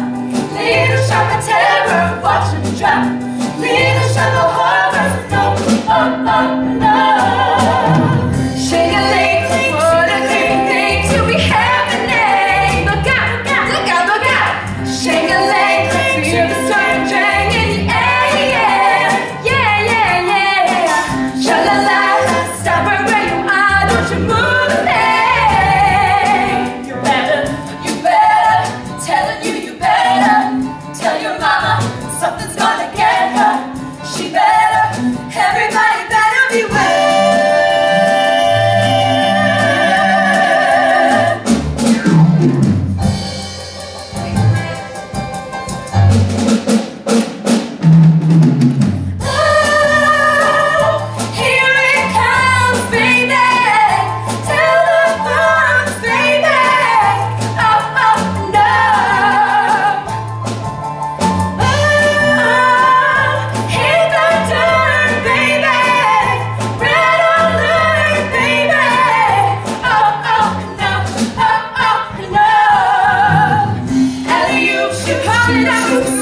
Little shop of terror, watching the drop. Little shop of horror, no, no. Shake a leg, what a great thing to be happening. Look out, look out, look out, look out. Shake a leg, feel the sun drag in the air, yeah, yeah, yeah. Sha-la-la, stop right where you are, don't you move a thing. You better, telling you, you better. Tell your mama something's gonna get her. She better, everybody better beware. Alley-oop, shoot,